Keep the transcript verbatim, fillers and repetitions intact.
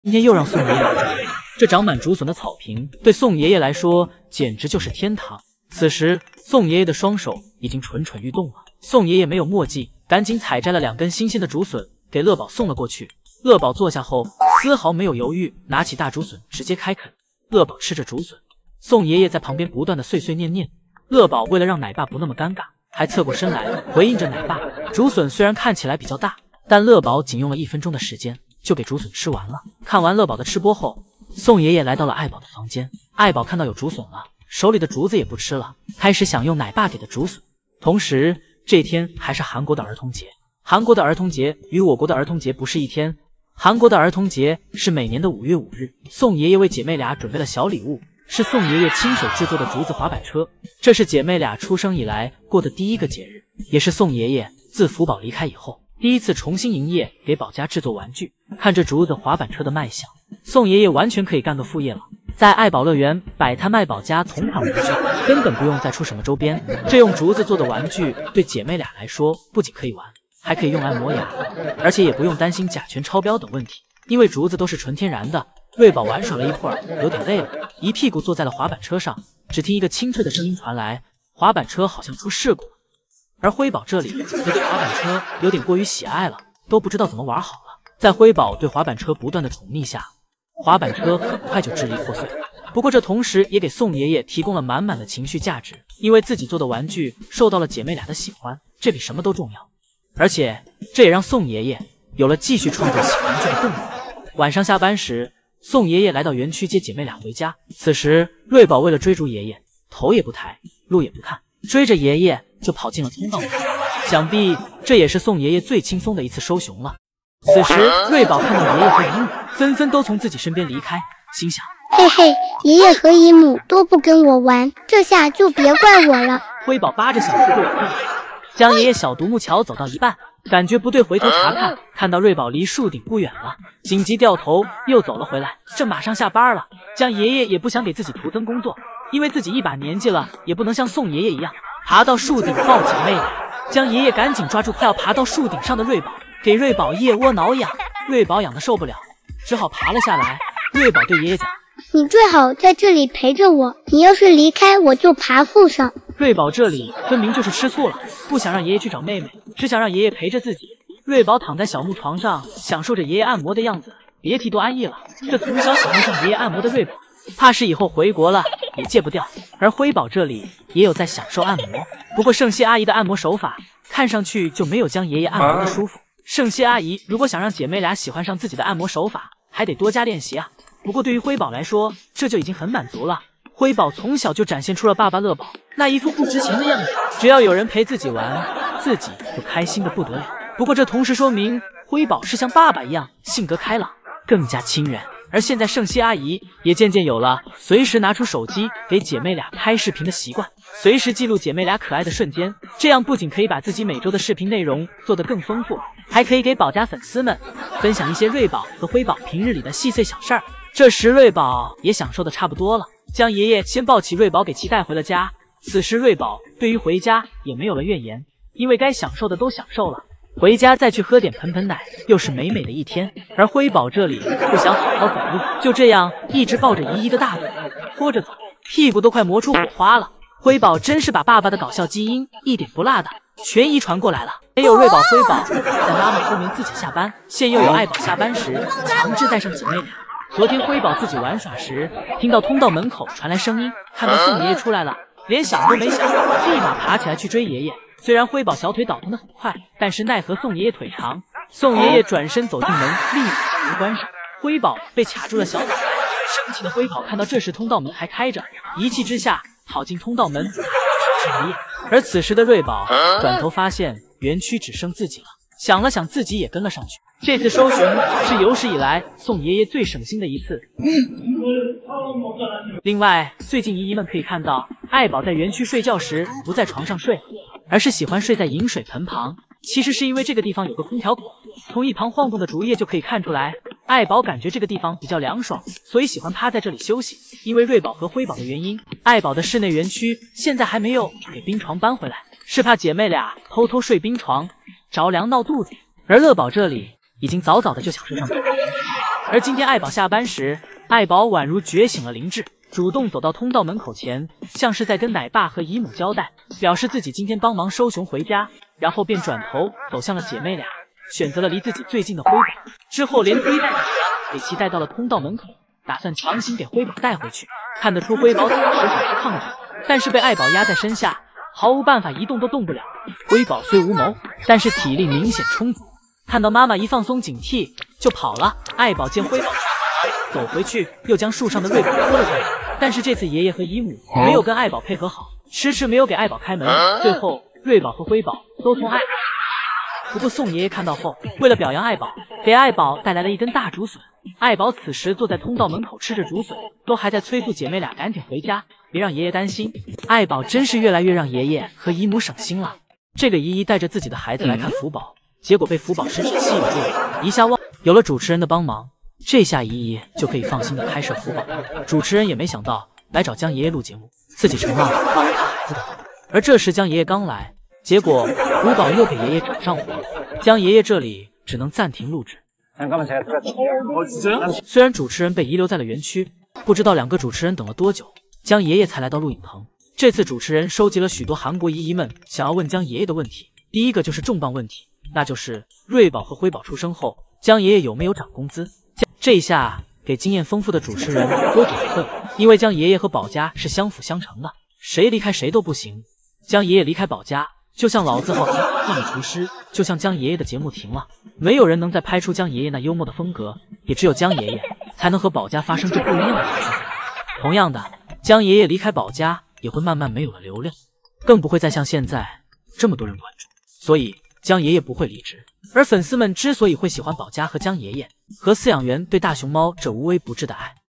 今天又让宋爷爷来了。这长满竹笋的草坪对宋爷爷来说简直就是天堂。此时，宋爷爷的双手已经蠢蠢欲动了。宋爷爷没有墨迹，赶紧采摘了两根新鲜的竹笋，给乐宝送了过去。乐宝坐下后，丝毫没有犹豫，拿起大竹笋直接开啃。乐宝吃着竹笋，宋爷爷在旁边不断的碎碎念念。乐宝为了让奶爸不那么尴尬，还侧过身来回应着奶爸。竹笋虽然看起来比较大，但乐宝仅用了一分钟的时间就给竹笋吃完了。看完乐宝的吃播后，宋爷爷来到了爱宝的房间。爱宝看到有竹笋了，手里的竹子也不吃了，开始享用奶爸给的竹笋。同时，这天还是韩国的儿童节。韩国的儿童节与我国的儿童节不是一天，韩国的儿童节是每年的五月五日。宋爷爷为姐妹俩准备了小礼物，是宋爷爷亲手制作的竹子滑板车。这是姐妹俩出生以来过的第一个节日，也是宋爷爷自福宝离开以后第一次重新营业，给宝家制作玩具。看着竹子滑板车的卖相，宋爷爷完全可以干个副业了，在爱宝乐园摆摊卖宝家同款玩具，根本不用再出什么周边。这用竹子做的玩具对姐妹俩来说不仅可以玩，还可以用来磨牙，而且也不用担心甲醛超标等问题，因为竹子都是纯天然的。瑞宝玩耍了一会儿，有点累了，一屁股坐在了滑板车上。只听一个清脆的声音传来，滑板车好像出事故了。而辉宝这里也对滑板车有点过于喜爱了，都不知道怎么玩好了。在辉宝对滑板车不断的宠溺下，滑板车很快就支离破碎。不过这同时也给宋爷爷提供了满满的情绪价值，因为自己做的玩具受到了姐妹俩的喜欢，这比什么都重要。而且这也让宋爷爷有了继续创作喜玩具的动力。晚上下班时，宋爷爷来到园区接姐妹俩回家。此时瑞宝为了追逐爷爷，头也不抬，路也不看，追着爷爷就跑进了通道里。想必这也是宋爷爷最轻松的一次收熊了。此时瑞宝看到爷爷和姨母纷纷都从自己身边离开，心想： 嘿嘿，爷爷和姨母都不跟我玩，这下就别怪我了。 辉宝扒着小兔对我将爷爷小独木桥走到一半，感觉不对，回头查看，看到瑞宝离树顶不远了，紧急掉头又走了回来。这马上下班了，将爷爷也不想给自己徒增工作，因为自己一把年纪了，也不能像宋爷爷一样爬到树顶抱姐妹俩。将爷爷赶紧抓住快要爬到树顶上的瑞宝，给瑞宝腋窝挠痒。瑞宝痒的受不了，只好爬了下来。瑞宝对爷爷讲： 你最好在这里陪着我，你要是离开我就爬树上。 瑞宝这里分明就是吃醋了，不想让爷爷去找妹妹，只想让爷爷陪着自己。瑞宝躺在小木床上，享受着爷爷按摩的样子，别提多安逸了。这从小喜欢上爷爷按摩的瑞宝，怕是以后回国了也戒不掉。而辉宝这里也有在享受按摩，不过圣希阿姨的按摩手法看上去就没有将爷爷按摩的舒服。圣希阿姨如果想让姐妹俩喜欢上自己的按摩手法，还得多加练习啊。不过对于辉宝来说，这就已经很满足了。辉宝从小就展现出了爸爸乐宝那一副不值钱的样子，只要有人陪自己玩，自己就开心的不得了。不过这同时说明辉宝是像爸爸一样性格开朗，更加亲人。而现在圣希阿姨也渐渐有了随时拿出手机给姐妹俩拍视频的习惯，随时记录姐妹俩可爱的瞬间，这样不仅可以把自己每周的视频内容做得更丰富，还可以给宝家粉丝们分享一些瑞宝和辉宝平日里的细碎小事儿。这时瑞宝也享受的差不多了，将爷爷先抱起瑞宝给其带回了家。此时瑞宝对于回家也没有了怨言，因为该享受的都享受了，回家再去喝点盆盆奶，又是美美的一天。而辉宝这里不想好好走路，就这样一直抱着姨姨的大腿拖着走，屁股都快磨出火花了。辉宝真是把爸爸的搞笑基因一点不落的全遗传过来了。没有瑞宝辉宝在妈妈后面自己下班，现又有爱宝下班时强制带上姐妹俩。昨天辉宝自己玩耍时，听到通道门口传来声音，看到宋爷爷出来了，连想都没想，立马爬起来去追爷爷。虽然辉宝小腿倒腾得很快，但是奈何宋爷爷腿长，宋爷爷转身走进门，立马将门关上。辉宝被卡住了小脑袋，生气的辉宝看到这时通道门还开着，一气之下跑进通道门是爷爷。而此时的瑞宝转头发现园区只剩自己了，想了想自己也跟了上去。这次收熊是有史以来宋爷爷最省心的一次。另外，最近姨姨们可以看到，爱宝在园区睡觉时不在床上睡，而是喜欢睡在饮水盆旁。其实是因为这个地方有个空调口，从一旁晃动的竹叶就可以看出来，爱宝感觉这个地方比较凉爽，所以喜欢趴在这里休息。因为瑞宝和辉宝的原因，爱宝的室内园区现在还没有给冰床搬回来，是怕姐妹俩偷偷睡冰床着凉闹肚子。而乐宝这里已经早早的就想睡上床。 而今天爱宝下班时，爱宝宛如觉醒了灵智，主动走到通道门口前，像是在跟奶爸和姨母交代，表示自己今天帮忙收熊回家，然后便转头走向了姐妹俩，选择了离自己最近的辉宝，之后连背带带给其带到了通道门口，打算强行给辉宝带回去。看得出辉宝此时很是抗拒，但是被爱宝压在身下，毫无办法，一动都动不了。辉宝虽无谋，但是体力明显充足，看到妈妈一放松警惕就跑了。爱宝见辉宝走回去，又将树上的瑞宝拖了下来，但是这次爷爷和姨母没有跟爱宝配合好，迟迟没有给爱宝开门，最后瑞宝和辉宝都从爱宝。不过宋爷爷看到后，为了表扬爱宝，给爱宝带来了一根大竹笋。爱宝此时坐在通道门口吃着竹笋，都还在催促姐妹俩赶紧回家，别让爷爷担心。爱宝真是越来越让爷爷和姨母省心了。这个姨姨带着自己的孩子来看福宝，结果被福宝身世吸引住了，一下忘。有了主持人的帮忙，这下姨姨就可以放心的开设福宝。主持人也没想到来找江爷爷录节目，自己成了帮人看孩子的。而这时江爷爷刚来，结果福宝又给爷爷找上火了，江爷爷这里只能暂停录制。虽然主持人被遗留在了园区，不知道两个主持人等了多久，江爷爷才来到录影棚。这次主持人收集了许多韩国姨姨们想要问江爷爷的问题，第一个就是重磅问题，那就是瑞宝和辉宝出生后，江爷爷有没有涨工资？这一下给经验丰富的主持人都给困，因为江爷爷和宝家是相辅相成的，谁离开谁都不行。江爷爷离开宝家，就像老字号换了厨师，就像江爷爷的节目停了，没有人能再拍出江爷爷那幽默的风格，也只有江爷爷才能和宝家发生这不一样的事情。同样的，江爷爷离开宝家也会慢慢没有了流量，更不会再像现在这么多人关注，所以江爷爷不会离职。而粉丝们之所以会喜欢宝家和江爷爷，和饲养员对大熊猫这无微不至的爱，